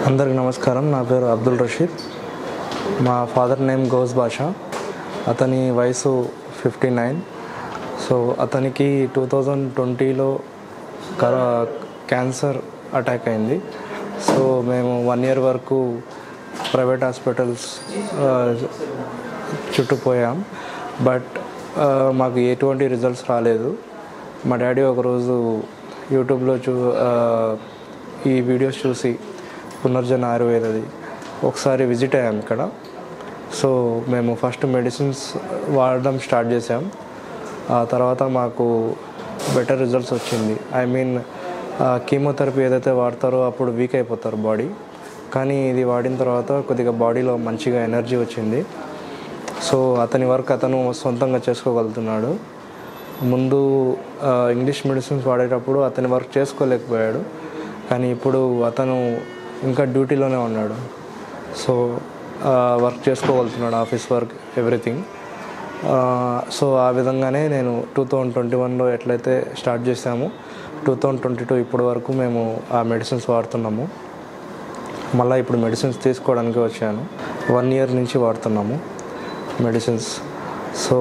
అందరికీ నమస్కారం. నా పేరు అబ్దుల్ రషీద్. మా ఫాదర్ నేమ్ గౌస్ బాషా. అతని వయసు 59. సో అతనికి 2020లో క్యాన్సర్ అటాక్ అయింది. సో మేము 1 year వరకు ప్రైవేట్ హాస్పిటల్స్ చుట్టుపోయాం. బట్ మాకు ఎటువంటి రిజల్ట్స్ రాలేదు. మా డాడీ ఒకరోజు యూట్యూబ్లో ఈ వీడియోస్ చూసి పునర్జన ఆయుర్వేదది ఒకసారి విజిట్ అయ్యాం ఇక్కడ. సో మేము ఫస్ట్ మెడిసిన్స్ వాడడం స్టార్ట్ చేసాం. ఆ తర్వాత మాకు బెటర్ రిజల్ట్స్ వచ్చింది. ఐ మీన్ కీమోథెరపీ ఏదైతే వాడతారో అప్పుడు వీక్ అయిపోతారు బాడీ, కానీ ఇది వాడిన తర్వాత కొద్దిగా బాడీలో మంచిగా ఎనర్జీ వచ్చింది. సో అతని వర్క్ అతను సొంతంగా చేసుకోగలుగుతున్నాడు. ముందు ఇంగ్లీష్ మెడిసిన్స్ వాడేటప్పుడు అతని వర్క్ చేసుకోలేకపోయాడు, కానీ ఇప్పుడు అతను ఇంకా డ్యూటీలోనే ఉన్నాడు. సో వర్క్ చేసుకోగలుగుతున్నాడు, ఆఫీస్ వర్క్, ఎవ్రీథింగ్. సో ఆ విధంగానే నేను 2021లో ఎట్లయితే స్టార్ట్ చేసామో 2022 ఇప్పటి వరకు మేము ఆ మెడిసిన్స్ వాడుతున్నాము. మళ్ళీ ఇప్పుడు మెడిసిన్స్ తీసుకోవడానికి వచ్చాను. 1 year నుంచి వాడుతున్నాము మెడిసిన్స్. సో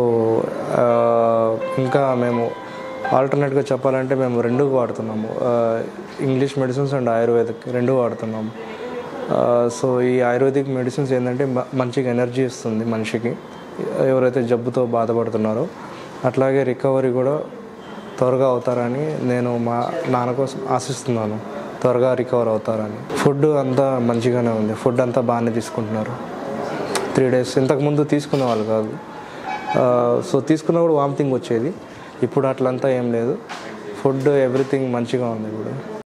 ఇంకా మేము ఆల్టర్నేట్గా చెప్పాలంటే మేము రెండు వాడుతున్నాము, ఇంగ్లీష్ మెడిసిన్స్ అండ్ ఆయుర్వేదిక్ రెండు వాడుతున్నాము. సో ఈ ఆయుర్వేదిక్ మెడిసిన్స్ ఏంటంటే మంచిగా ఎనర్జీ ఇస్తుంది మనిషికి, ఎవరైతే జబ్బుతో బాధపడుతున్నారో. అట్లాగే రికవరీ కూడా త్వరగా అవుతారని నేను మా నాన్న కోసం ఆశిస్తున్నాను, త్వరగా రికవర్ అవుతారని. ఫుడ్ అంతా మంచిగానే ఉంది, ఫుడ్ అంతా బాగానే తీసుకుంటున్నారు. 3 days ఇంతకుముందు తీసుకునే వాళ్ళు కాదు. సో తీసుకున్నప్పుడు వామిటింగ్ వచ్చేది, ఇప్పుడు అట్లంతా ఏం లేదు. ఫుడ్ ఎవ్రీథింగ్ మంచిగా ఉంది ఇప్పుడు.